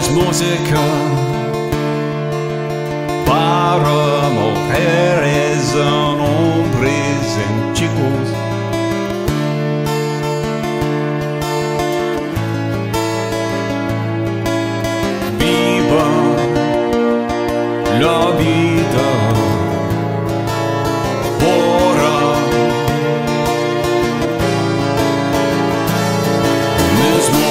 es música para mujeres en hombres en chicos. Viva la vida ahora mismo.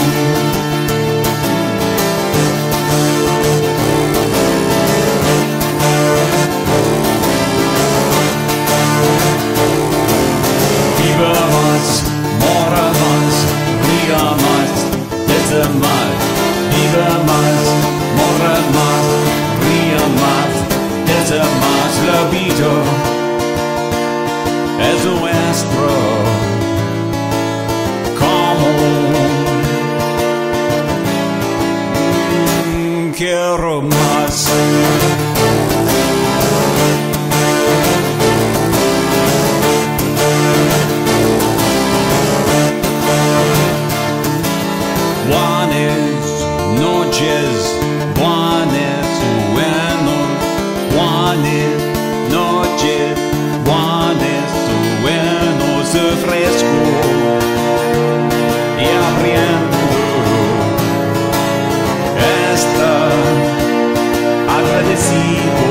Viva más, mora más, ría más, desde más. Viva más, mora más, ría más, desde más. La vida es nuestro común. Quiero más. Noches buenas, buenas noches, buenos fresco y abriendo está agradecido.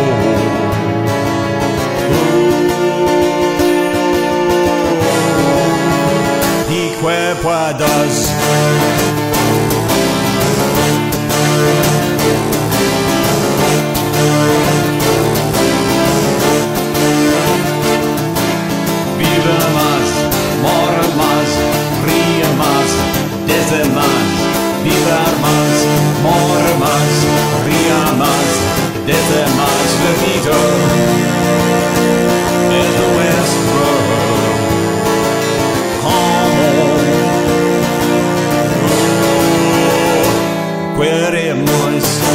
Y que puedas vibrar más, morar más, ría más, desde más. La vida es nuestro común. Queremos